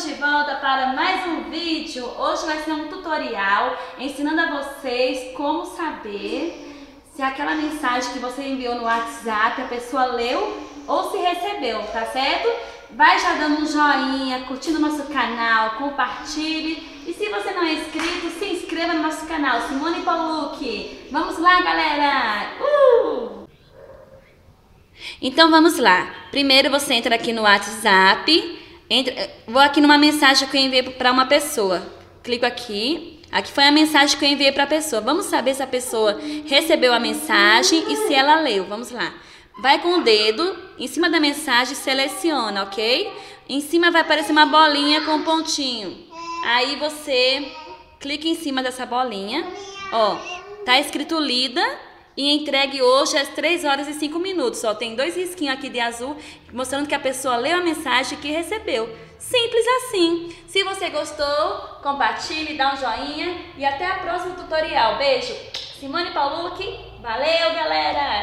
Estamos de volta para mais um vídeo. Hoje vai ser um tutorial ensinando a vocês como saber se aquela mensagem que você enviou no WhatsApp a pessoa leu ou se recebeu, tá certo? Vai já dando um joinha, curtindo o nosso canal, compartilhe. E se você não é inscrito, se inscreva no nosso canal, Simone Paulucci. Vamos lá, galera! Então vamos lá. Primeiro você entra aqui no WhatsApp. Vou aqui numa mensagem que eu enviei para uma pessoa. Clico aqui. Aqui foi a mensagem que eu enviei para a pessoa. Vamos saber se a pessoa recebeu a mensagem e se ela leu. Vamos lá. Vai com o dedo em cima da mensagem e seleciona, ok? Em cima vai aparecer uma bolinha com um pontinho. Aí você clica em cima dessa bolinha. Ó, tá escrito lida e entregue hoje às 3h05. Ó, tem 2 risquinhos aqui de azul mostrando que a pessoa leu a mensagem que recebeu. Simples assim. Se você gostou, compartilhe, dá um joinha e até o próximo tutorial. Beijo. Simone Paulucci. Valeu, galera!